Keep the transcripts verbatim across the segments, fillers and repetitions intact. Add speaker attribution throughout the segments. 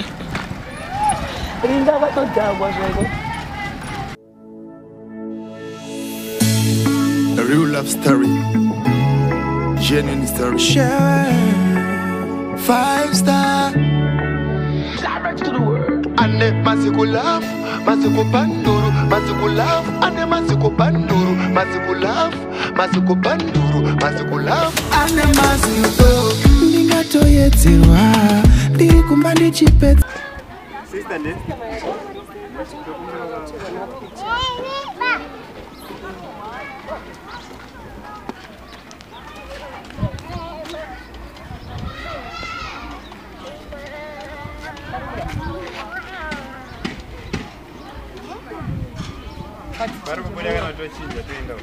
Speaker 1: Ringa vatodhagwa zveko.
Speaker 2: A real love story. Genuine story. Share. Five star.
Speaker 1: Direct to the world.
Speaker 2: Ane masiku love, masiku panduru, masiku love, ane masiku panduru, masiku love, masiku panduru, masiku love, ane masiku. Ndingatoyedzerwa, ndiri kumba ndichipedza.
Speaker 3: Sister ne? Baru punya kan ada cinta tenda.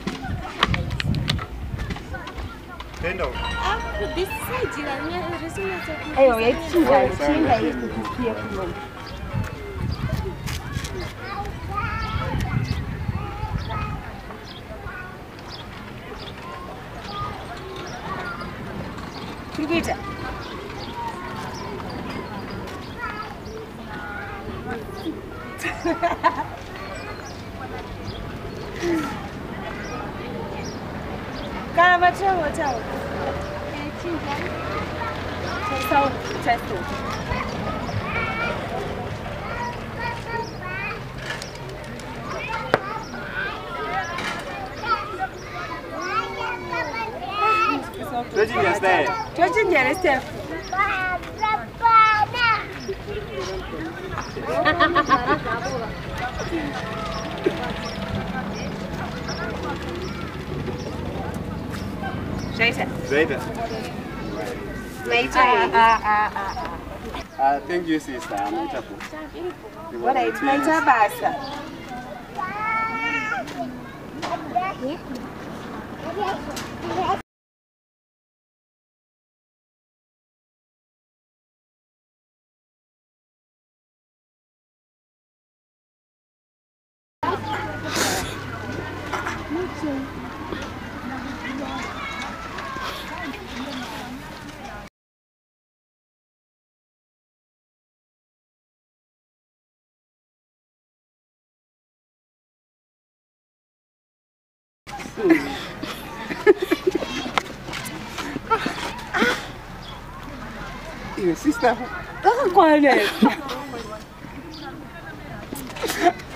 Speaker 3: Tenda.
Speaker 4: Ah, this side jalannya harusnya satu.
Speaker 1: Ayo, ya cinta, cinta itu dia belum. Berbeda. Cara macam macam.
Speaker 4: Eh, cinta.
Speaker 1: Tahu, tahu.
Speaker 3: Tujuh ya stay.
Speaker 1: Tujuh ya stay. Zaita.
Speaker 3: Zaita.
Speaker 1: Later. Ah ah ah.
Speaker 3: Ah, thank you sister. Anaita po.
Speaker 1: Bora itaita basa.
Speaker 3: Iyo sister.
Speaker 1: Kaka kwale.